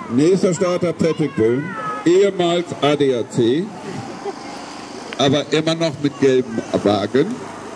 Nächster Starter Patrick Böhm, ehemals ADAC, aber immer noch mit gelbem Wagen.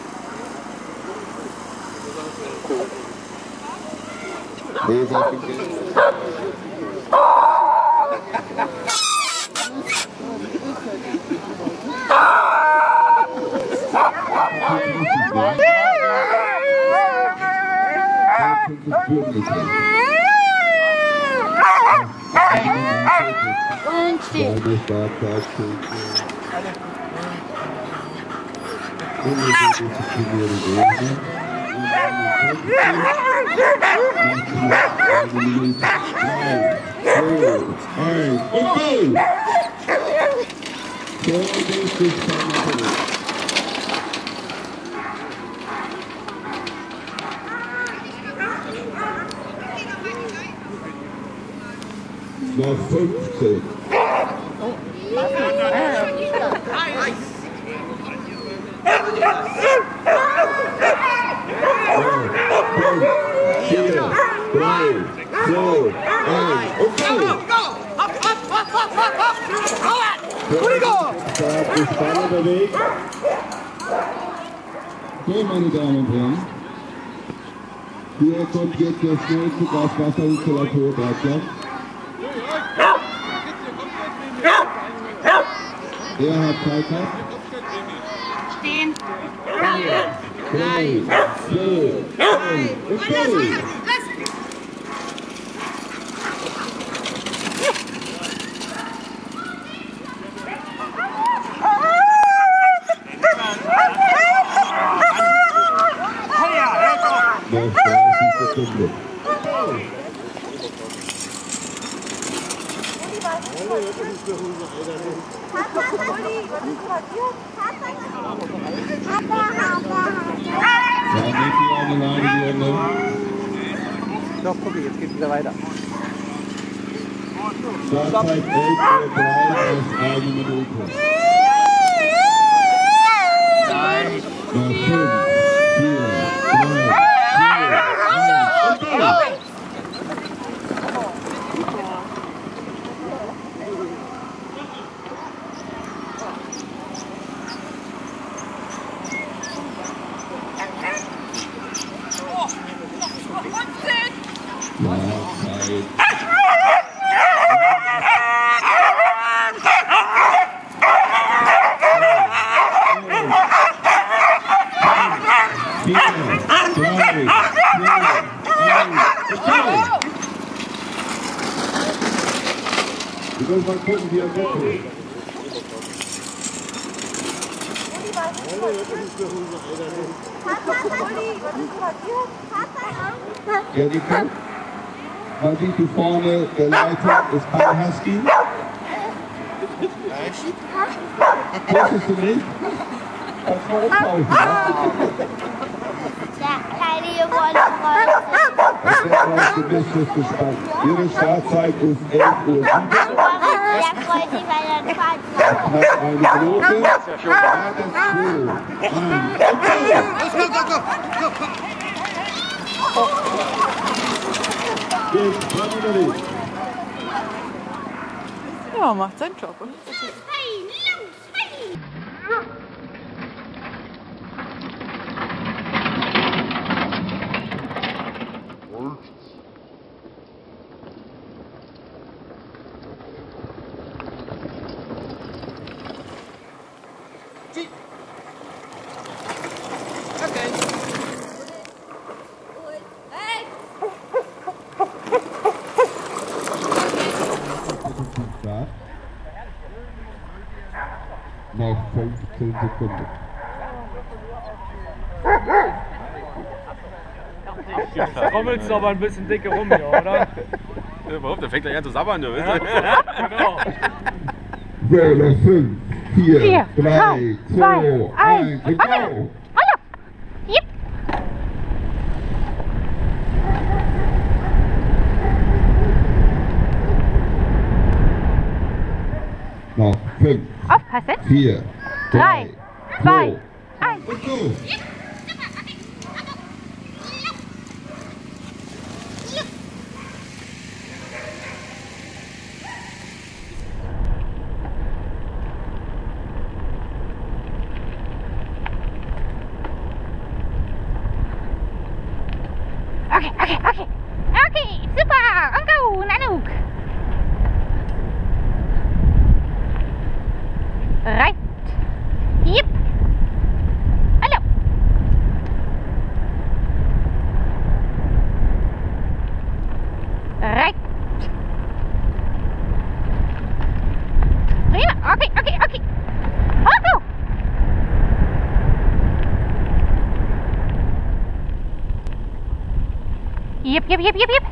Und stehen. Noch 15. Spannender Weg. So, meine Damen und Herren, hier kommt jetzt der schnellste Gaswasserinstallator Deutschlands. Er hat Zeit gehabt. Stehen. 3, 2, 1 und go! Noch 30 Sekunden. Doch, guck, jetzt geht's wieder weiter. Startzeit 11:03 aus 1 Minute. Noch 5, 4, 3, 2, 1. Wir müssen mal gucken, wie er geht. Erika, man sieht hier vorne, der Leiter ist kein Husky. Wusstest du nicht? Das war umtauschen. Der kleine geworden Freund. Das wird gemischtes gespannt. Ihre Startzeit ist 11:07 Uhr. Der freut sich, weil er fahren kann. Knapp eine Minute. Startet 2, 1. Ja, macht seinen Job. Und Noch 15 Sekunden. Da rommelst du aber ein bisschen dicke rum hier, oder? Ja, warum? Der fängt gleich an zu sabbern, du. Ja, genau. So, noch 5, 4, 3, 2, 1, und go! Noch 5, 4, 3, 2, 1 und go! Okay, okay, okay. Okay, super. Und go, Nanook. Right. Yep. Hallo. Right. Prima. Okay, okay, okay. Go. Yep, yep, yep, yep, yep.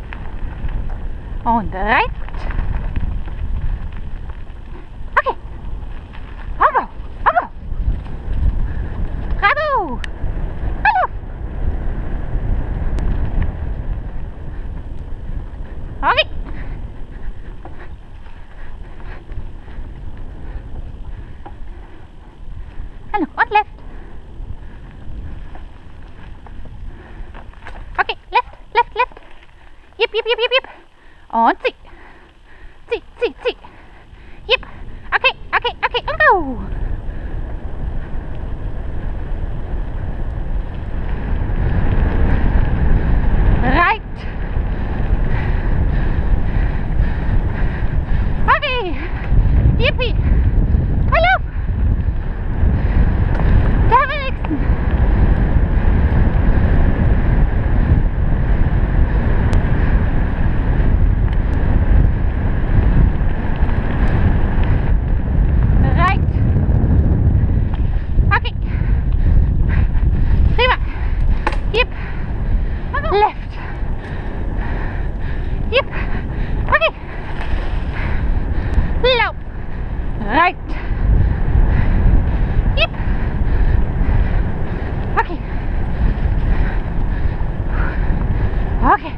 Und right. Okay. Bravo. Bravo. Bravo. Hallo. Okay. Hallo. Und left. Okay, left, left, left. Yep, yep, yep, yep, yep. Und zieh. Zieh, zieh, zieh. Yep. Okay, okay, okay. Und go. Right. Okay. Yippie. Hallo. Da haben wir nächsten. Left. Yep. Okay. Low. Right. Yep. Okay. Okay.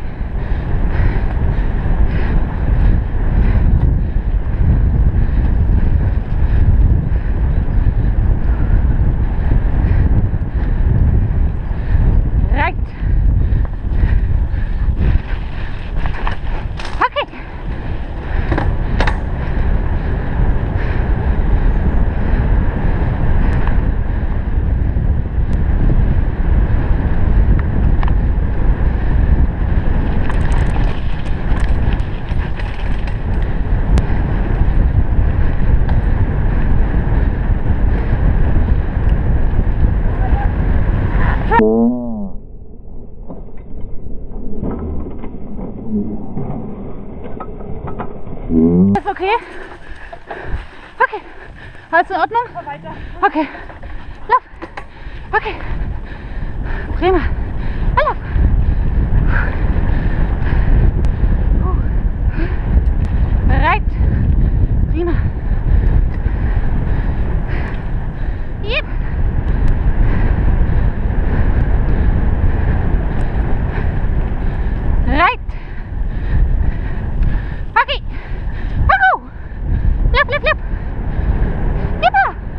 Right. Ist okay? Okay. Alles in Ordnung? Okay. Lauf. Okay. Prima. Lauf. Bereit. Prima. Yep. Right. Okay. Go. Left, left, left. Yep.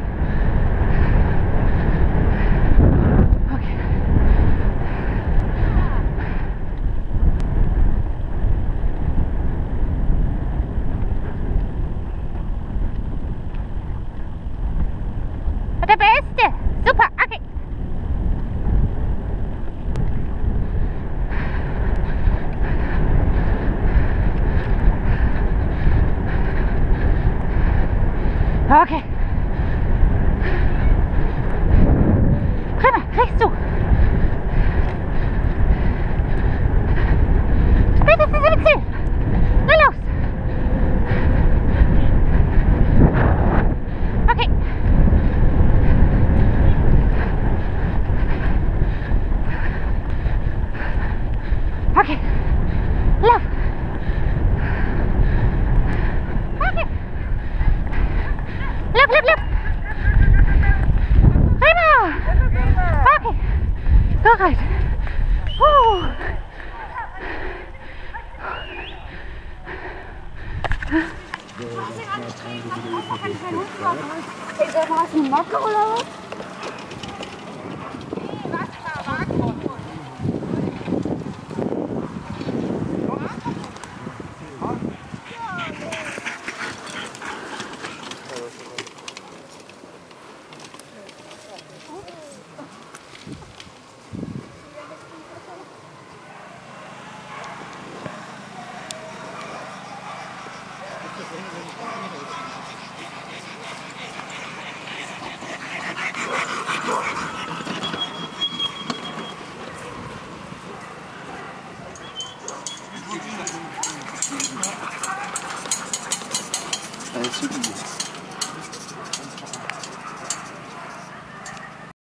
Okay. Der Beste. Super. Okay. Okay. Prima, kriegst du. Spätestens im Ziel. Na los. Okay. Okay. Lauf. Okay. Lauf, lauf, lauf. Prima. Okay. Go right. Hast du eine Macke oder was?